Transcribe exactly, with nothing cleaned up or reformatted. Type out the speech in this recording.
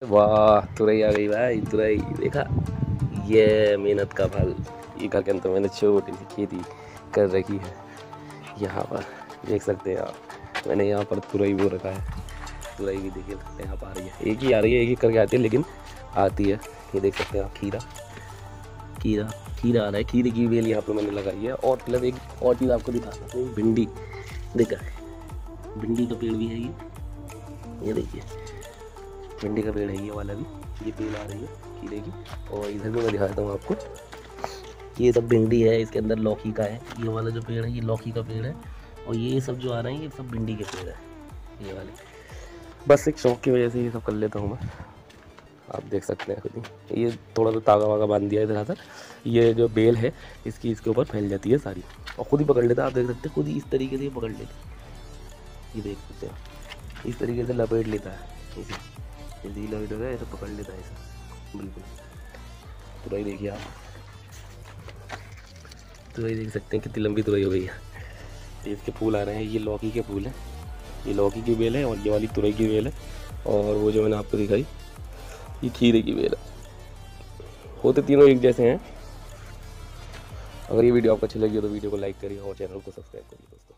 वाह तुरई आ गई भाई, तुरई देखा, ये मेहनत का फल। ये का कहते मैंने छोटी सी खेती कर रखी है यहाँ पर, देख सकते हैं आप। मैंने यहाँ पर तुरई बो रखा है, तुरई भी देखिए सकते हैं यहाँ पर आ रही है, एक ही आ रही है, एक ही करके आती है लेकिन आती है। ये देख सकते हैं आप, खीरा खीरा खीरा आ रहा है, खीरे की बेल यहाँ पर मैंने लगाई है। और प्लस एक और चीज़ आपको दिखा सकता हूँ, भिंडी देखा है, भिंडी का पेड़ भी है ये ये देखिए भिंडी का पेड़ है ये वाला भी, ये पेड़ आ रही है खीरे की। और इधर भी मैं दिखाता हूँ आपको, ये सब भिंडी है, इसके अंदर लौकी का है। ये वाला जो पेड़ है ये लौकी का पेड़ है, और ये सब जो आ रहे हैं ये सब भिंडी के पेड़ है ये वाले। बस एक शौक की वजह से ये सब कर लेता हूँ मैं, आप देख सकते हैं खुद ही। ये थोड़ा सा तागा वागा बांध दिया इधर आकर, ये जो बेल है इसकी इसके ऊपर फैल जाती है सारी, और खुद ही पकड़ लेता है। आप देख सकते हैं खुद ही इस तरीके से ये पकड़ लेता है, ये देख सकते हैं इस तरीके से लपेट लेता है, इसे यदि लपेट होगा ऐसा पकड़ लेता है ऐसा बिल्कुल। तुरई देखिए आप, तुरई देख सकते हैं कितनी लंबी तुरई हो गई है। इसके फूल आ रहे हैं, ये लौकी के फूल हैं, ये लौकी की बेल है, और ये वाली तुरई की बेल है, और वो जो मैंने आपको दिखाई ये खीरे की बेल है। होते तीनों एक जैसे हैं। अगर ये वीडियो आपको अच्छी लगी हो तो वीडियो को लाइक करिए और चैनल को सब्सक्राइब करिए दोस्तों।